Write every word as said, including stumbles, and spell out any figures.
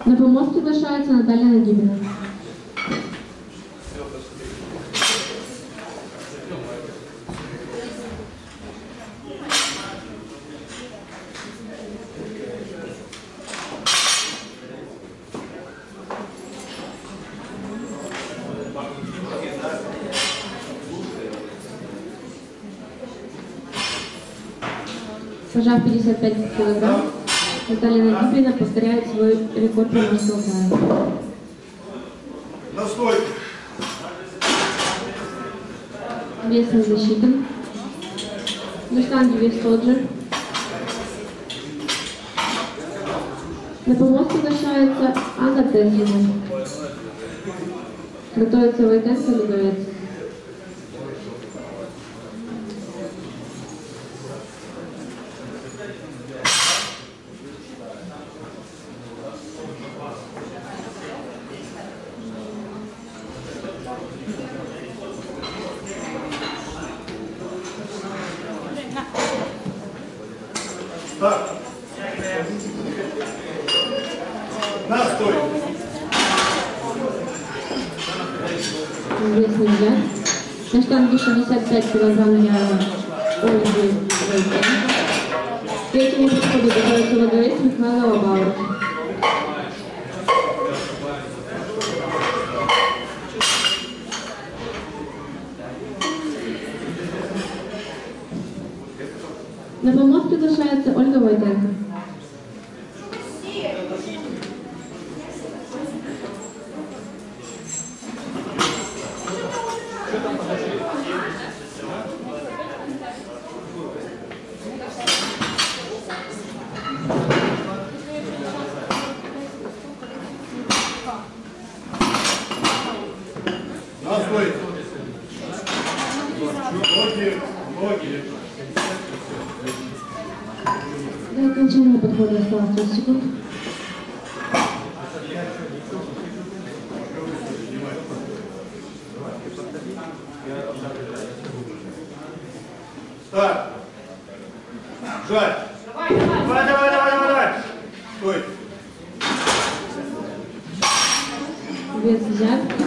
На помості лишається Наталя Надібіна. Пожав пятьдесят пять килограмм, Наталья Надибина повторяет свой рекорд приморского края. На стойку. Вес не засчитан. На штанге вес тот же. На помосте лишается Анна Теслина. Готовится Войтенко Ледовец. Так. На стойку. Вес не взят. На штанге шестьдесят пять килограмм я Ольги Войтенко. К третьему подходу готовится Ледовец Михаила Баура. На помост приглашается Ольга Войтенко. На стойку. Ноги, ноги. До окончания подхода осталось тридцать секунд. Старт. Жаль. Давай, давай, давай, давай, давай. Стой. Вес взят.